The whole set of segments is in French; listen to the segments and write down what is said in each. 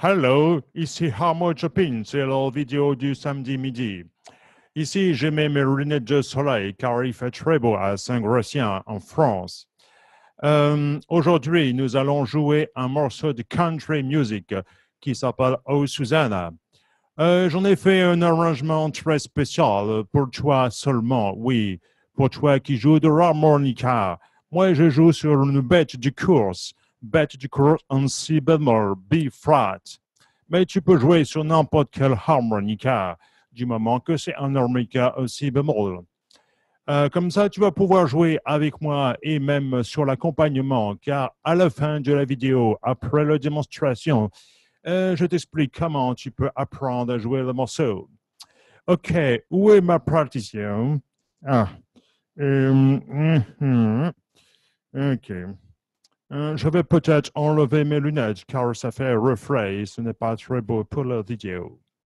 Hello, ici Harmo Chopin, c'est la vidéo du samedi midi. Ici, je mets mes lunettes de soleil car il fait très beau à Saint-Gratien, en France. Aujourd'hui, nous allons jouer un morceau de country music qui s'appelle Oh Susanna. J'en ai fait un arrangement très spécial pour toi seulement, oui, pour toi qui joues de l'harmonica. Moi, je joue sur une bête de course en si bémol, B flat. Mais tu peux jouer sur n'importe quel harmonica, du moment que c'est un harmonica aussi bémol. Comme ça, tu vas pouvoir jouer avec moi et même sur l'accompagnement, car à la fin de la vidéo, après la démonstration, je t'explique comment tu peux apprendre à jouer le morceau. OK, où est ma partition? Ah. OK. Je vais peut-être enlever mes lunettes car ça fait reflet et ce n'est pas très beau pour la vidéo.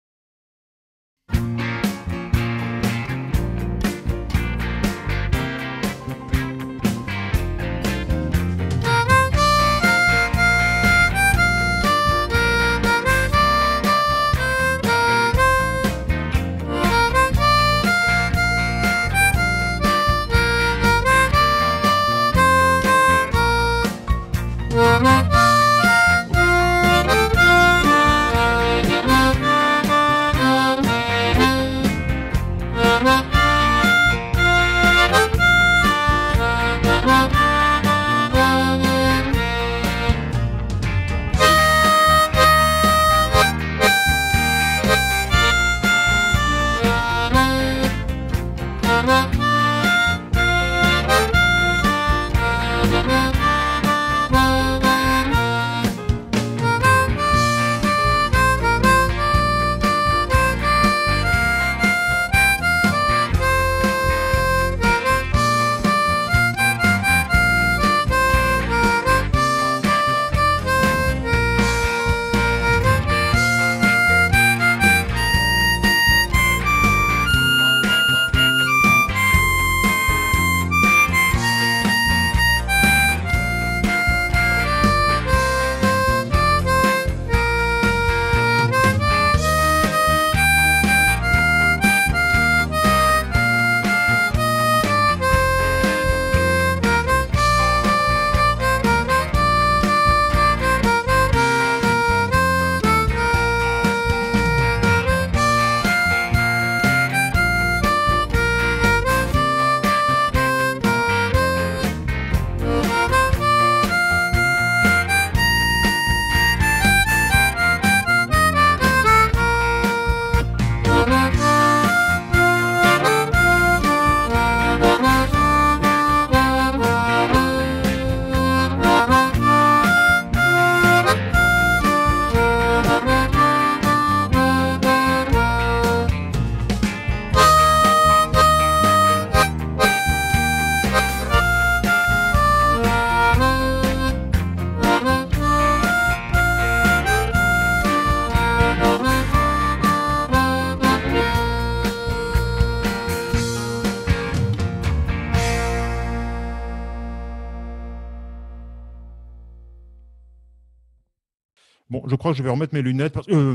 Bon, je crois que je vais remettre mes lunettes.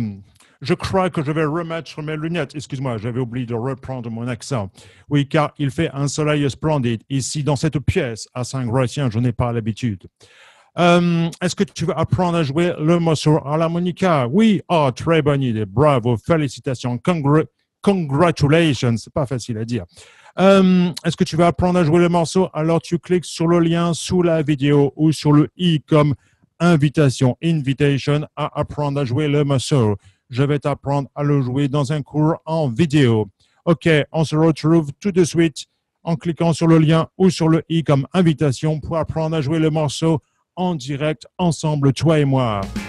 Je crois que je vais remettre mes lunettes. Excuse-moi, j'avais oublié de reprendre mon accent. Oui, car il fait un soleil splendide ici dans cette pièce à Saint-Gratien. Je n'ai pas l'habitude. Est-ce que tu veux apprendre à jouer le morceau à l'harmonica? Oui, oh, très bonne idée. Bravo, félicitations. Congratulations. C'est pas facile à dire. Est-ce que tu veux apprendre à jouer le morceau? Alors tu cliques sur le lien sous la vidéo ou sur le i comme invitation à apprendre à jouer le morceau. Je vais t'apprendre à le jouer dans un cours en vidéo. OK, on se retrouve tout de suite en cliquant sur le lien ou sur le i comme invitation pour apprendre à jouer le morceau en direct ensemble, toi et moi.